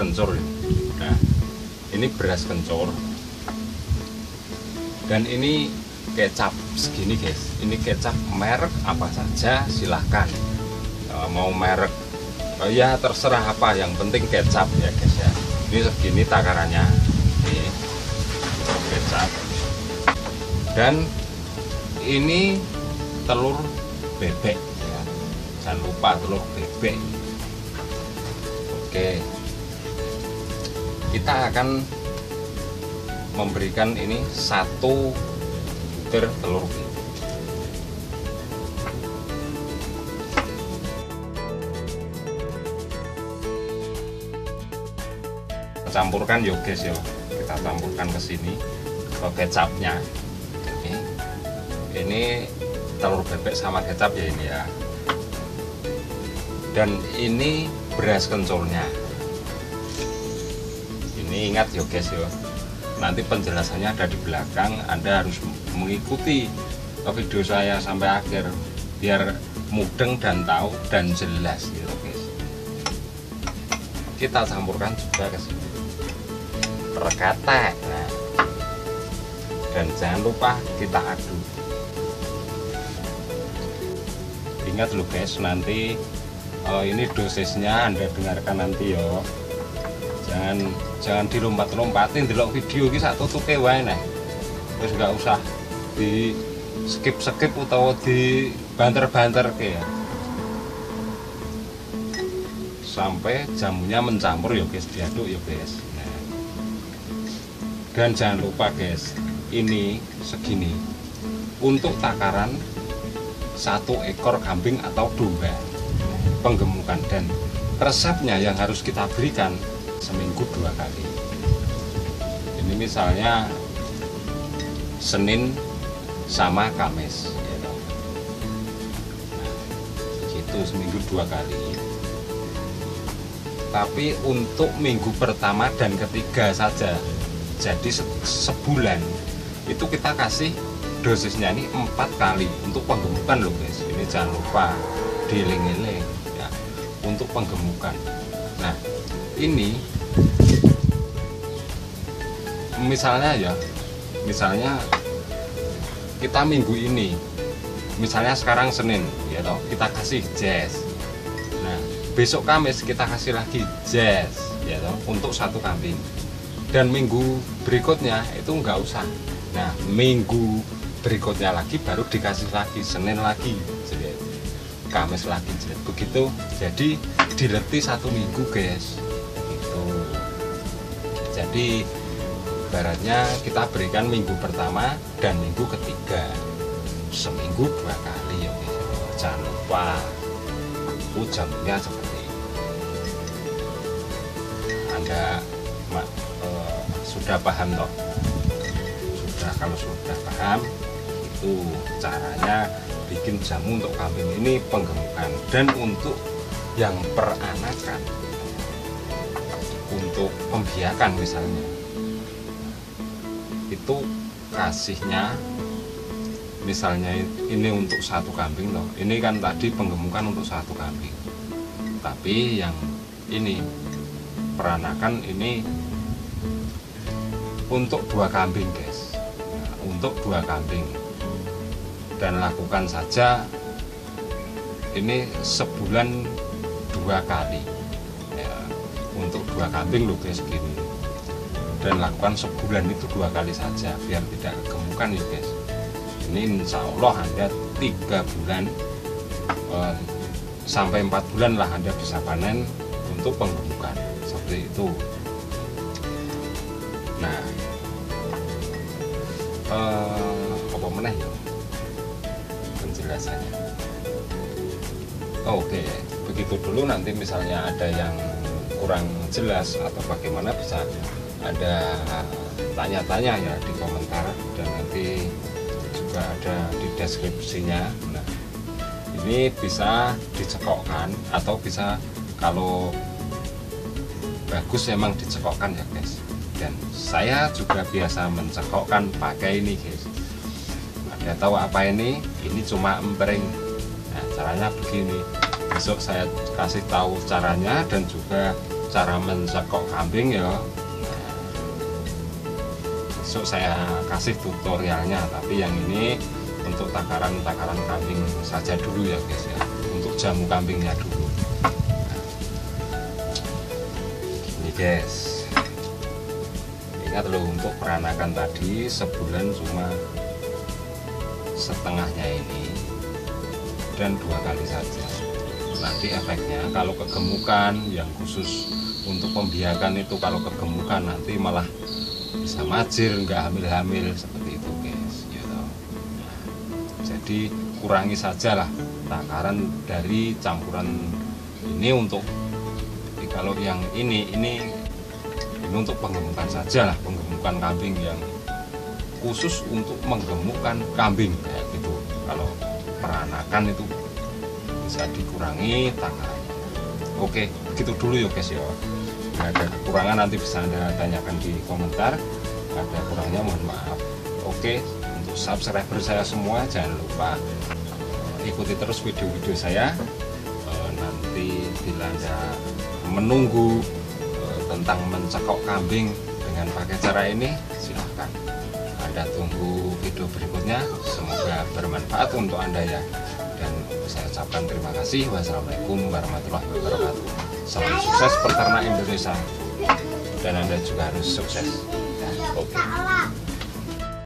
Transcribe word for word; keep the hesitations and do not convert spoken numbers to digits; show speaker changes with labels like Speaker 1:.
Speaker 1: kencur. Nah, ini beras kencur. Dan ini kecap segini guys. Ini kecap merek apa saja silahkan. E, mau merek e, ya terserah apa, yang penting kecap ya guys ya. Ini segini takarannya. Ini kecap. Dan ini telur bebek ya. Jangan lupa telur bebek. Oke. Kita akan memberikan ini satu butir telur bebek. Campurkan yo guys yo. Kita campurkan ke sini ke kecapnya. Oke. Ini telur bebek sama kecap ya ini ya. Dan ini beras kencurnya. Ini ingat yo guys yo. Nanti penjelasannya ada di belakang. Anda harus mengikuti video saya sampai akhir biar mudeng dan tahu dan jelas gitu guys. Kita campurkan juga ke sini. Regatek. Nah. Dan jangan lupa kita aduk. Ingat loh guys, nanti uh, ini dosisnya Anda dengarkan nanti yo. Jangan jangan dilompat-lompatin delok video iki sak tutuke wae nah. Terus nggak usah di skip-skip utawa di banter-banterke ya. Sampai jamunya mencampur ya guys, diaduk ya guys. Nah. Dan jangan lupa guys, ini segini untuk takaran satu ekor kambing atau domba penggemukan, dan resepnya yang harus kita berikan seminggu dua kali. Ini misalnya Senin sama Kamis ya. Nah, gitu seminggu dua kali. Tapi untuk minggu pertama dan ketiga saja, jadi sebulan itu kita kasih dosisnya ini empat kali untuk penggemukan loh guys. Ini jangan lupa dieling-eling ya, untuk penggemukan. Nah ini misalnya ya, misalnya kita minggu ini, misalnya sekarang Senin ya toh, kita kasih jazz. Nah besok Kamis kita kasih lagi jazz ya toh, untuk satu kambing. Dan minggu berikutnya itu nggak usah. Nah minggu berikutnya lagi baru dikasih lagi, Senin lagi, jadi Kamis lagi, jadi begitu. Jadi dileti satu minggu guys. Gitu. Jadi ibaratnya kita berikan minggu pertama dan minggu ketiga, seminggu dua kali ya guys. Jangan lupa jamnya seperti ini. Anda mak, eh, sudah paham toh? Sudah, kalau sudah paham itu caranya bikin jamu untuk kambing ini penggemukan. Dan untuk yang peranakan, untuk pembiakan misalnya, itu kasihnya misalnya ini untuk satu kambing loh. Ini kan tadi penggemukan untuk satu kambing, tapi yang ini peranakan ini untuk dua kambing guys. Nah, untuk dua kambing, dan lakukan saja ini sebulan dua kali ya, untuk dua kambing loh guys gini. Dan lakukan sebulan itu dua kali saja biar tidak kegemukan ya guys. Ini insya Allah Anda tiga bulan eh, sampai empat bulan lah Anda bisa panen untuk penggemukan seperti itu. Nah eh, apa meneh ya penjelasannya. Oke, begitu dulu. Nanti misalnya ada yang kurang jelas atau bagaimana bisa ada tanya-tanya ya di komentar, dan nanti juga ada di deskripsinya. Nah ini bisa dicekokkan atau bisa kalau bagus emang dicekokkan ya guys. Dan saya juga biasa mencekokkan pakai ini guys. Anda tahu apa ini? Ini cuma empering. Nah caranya begini, besok saya kasih tahu caranya, dan juga cara mencekok kambing ya, besok saya kasih tutorialnya. Tapi yang ini untuk takaran-takaran kambing saja dulu ya guys ya, untuk jamu kambingnya dulu. Ini guys, ingat loh, untuk peranakan tadi sebulan cuma setengahnya ini dan dua kali saja. Nanti efeknya kalau kegemukan, yang khusus untuk pembiakan itu, kalau kegemukan nanti malah bisa majir, nggak hamil-hamil seperti itu guys ya toh. Nah, jadi kurangi saja lah takaran dari campuran ini. Untuk kalau yang ini ini ini untuk penggemukan saja lah, penggemukan kambing, yang khusus untuk menggemukkan kambing kayak gitu. Kalau peranakan itu bisa dikurangi takarannya. Oke, begitu dulu ya guys ya. Ada kekurangan nanti bisa Anda tanyakan di komentar. Ada kurangnya mohon maaf. Oke, untuk subscriber saya semua jangan lupa ikuti terus video-video saya. E, nanti bila Anda menunggu e, tentang mencekok kambing dengan pakai cara ini, silahkan Anda tunggu video berikutnya. Semoga bermanfaat untuk Anda ya. Dan saya ucapkan terima kasih. Wassalamualaikum warahmatullahi wabarakatuh. Salam sukses peternak Indonesia, dan Anda juga harus sukses. Oke.